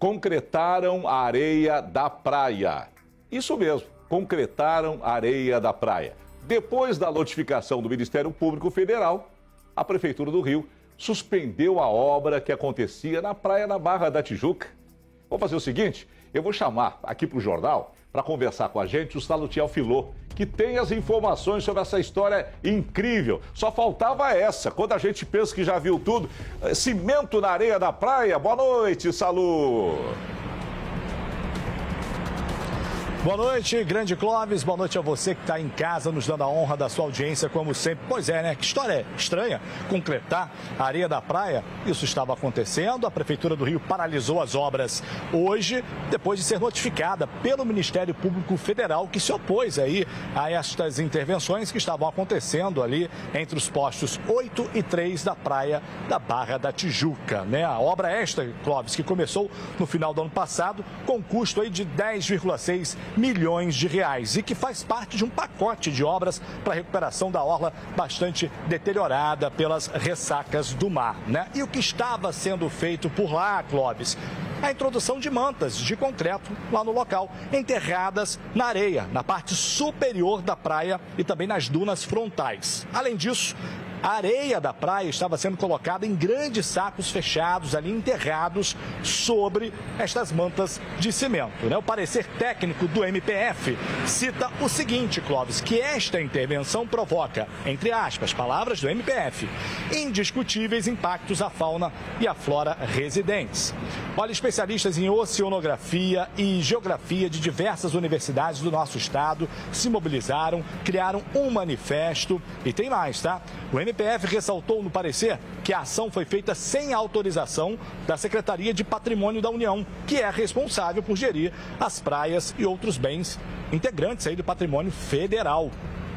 concretaram a areia da praia. Isso mesmo, concretaram a areia da praia. Depois da notificação do Ministério Público Federal, a Prefeitura do Rio suspendeu a obra que acontecia na praia da Barra da Tijuca. Vou fazer o seguinte, eu vou chamar aqui para o jornal para conversar com a gente o Salutiel Filô, que tem as informações sobre essa história incrível. Só faltava essa, quando a gente pensa que já viu tudo. Cimento na areia da praia. Boa noite, Salu. Boa noite, grande Clóvis. Boa noite a você que está em casa, nos dando a honra da sua audiência, como sempre. Pois é, né? Que história estranha, concretar a areia da praia. Isso estava acontecendo, a Prefeitura do Rio paralisou as obras hoje, depois de ser notificada pelo Ministério Público Federal, que se opôs aí a estas intervenções que estavam acontecendo ali entre os postos 8 e 3 da praia da Barra da Tijuca, né? A obra esta, Clóvis, que começou no final do ano passado, com custo aí de 10,6 milhões de reais e que faz parte de um pacote de obras para a recuperação da orla bastante deteriorada pelas ressacas do mar, né? E o que estava sendo feito por lá, Clóvis? A introdução de mantas de concreto lá no local, enterradas na areia, na parte superior da praia e também nas dunas frontais. Além disso, a areia da praia estava sendo colocada em grandes sacos fechados, ali enterrados sobre estas mantas de cimento, né? O parecer técnico do MPF cita o seguinte, Clóvis, que esta intervenção provoca, entre aspas, palavras do MPF, indiscutíveis impactos à fauna e à flora residentes. Olha, especialistas em oceanografia e geografia de diversas universidades do nosso estado se mobilizaram, criaram um manifesto e tem mais, tá? O MPF ressaltou no parecer que a ação foi feita sem autorização da Secretaria de Patrimônio da União, que é responsável por gerir as praias e outros bens integrantes aí do patrimônio federal,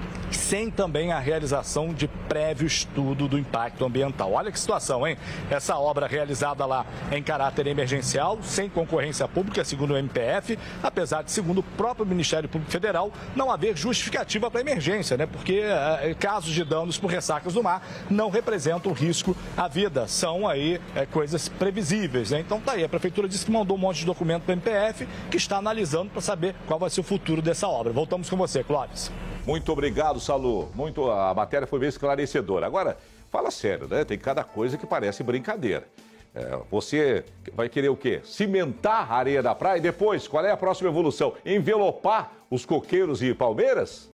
sem também a realização de prévio estudo do impacto ambiental. Olha que situação, hein? Essa obra realizada lá em caráter emergencial, sem concorrência pública, segundo o MPF, apesar de, segundo o próprio Ministério Público Federal, não haver justificativa para emergência, né? Porque casos de danos por ressacas do mar não representam risco à vida, são aí coisas previsíveis, né? Então tá aí, a Prefeitura disse que mandou um monte de documento para o MPF, que está analisando para saber qual vai ser o futuro dessa obra. Voltamos com você, Clóvis. Muito obrigado, Salu. A matéria foi bem esclarecedora. Agora, fala sério, né? Tem cada coisa que parece brincadeira. Você vai querer o quê? Cimentar a areia da praia e depois, qual é a próxima evolução? Envelopar os coqueiros e palmeiras?